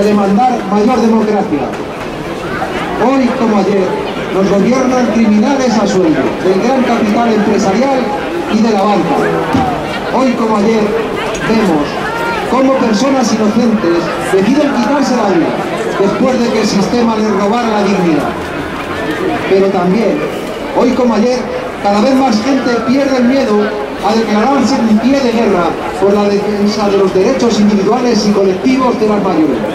demandar mayor democracia. Hoy como ayer nos gobiernan criminales a sueldo del gran capital empresarial y de la banca. Hoy como ayer vemos cómo personas inocentes deciden quitarse la vida después de que el sistema les robara la dignidad. Pero también, hoy como ayer, cada vez más gente pierde el miedo a declararse en pie de guerra por la defensa de los derechos individuales y colectivos de las mayorías.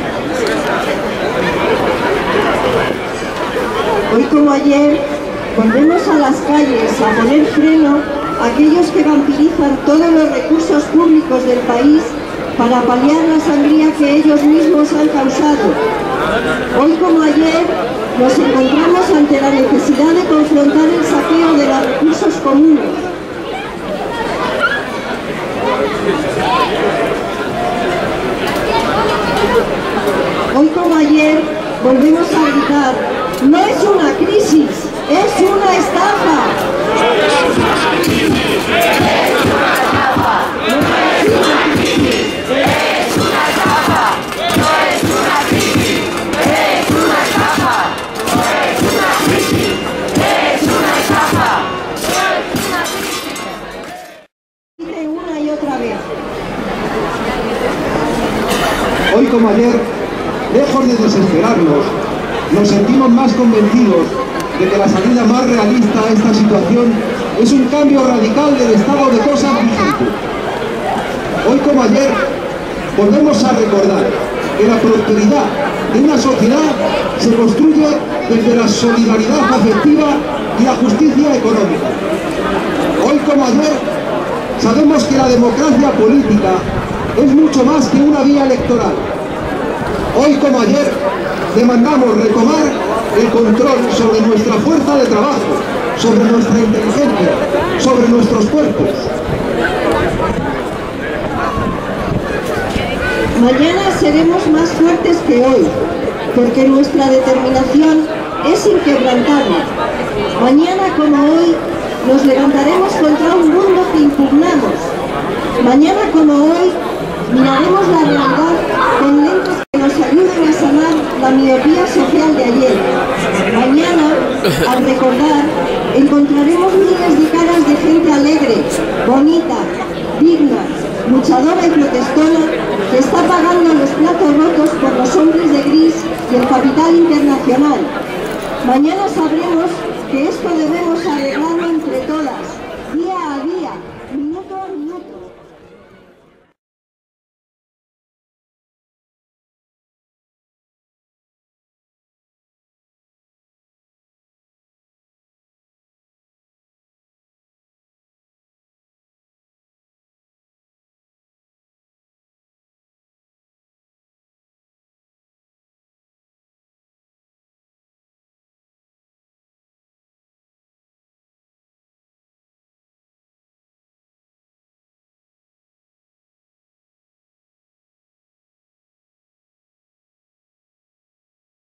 Hoy como ayer, volvemos a las calles a poner freno a aquellos que vampirizan todos los recursos públicos del país para paliar la sangría que ellos mismos han causado. Hoy como ayer, nos encontramos ante la necesidad de confrontar el saqueo de los recursos comunes. Hoy como ayer, volvemos a gritar: no es una crisis, es una estafa. Hoy como ayer, lejos de desesperarnos, nos sentimos más convencidos de que la salida más realista a esta situación es un cambio radical del estado de cosas vigente. Hoy como ayer, volvemos a recordar que la prosperidad de una sociedad se construye desde la solidaridad afectiva y la justicia económica. Hoy como ayer, sabemos que la democracia política es mucho más que una vía electoral. Hoy como ayer, demandamos retomar el control sobre nuestra fuerza de trabajo, sobre nuestra inteligencia, sobre nuestros cuerpos. Mañana seremos más fuertes que hoy, porque nuestra determinación es inquebrantable. Mañana como hoy, nos levantaremos contra un mundo que impugnamos. Mañana como hoy, miraremos la realidad con lentes que nos ayuden a sanar la miopía social de ayer. Mañana, al recordar, encontraremos miles de caras de gente alegre, bonita, digna, luchadora y protestona, que está pagando los platos rotos por los hombres de gris y el capital internacional. Mañana sabremos que esto debemos arreglar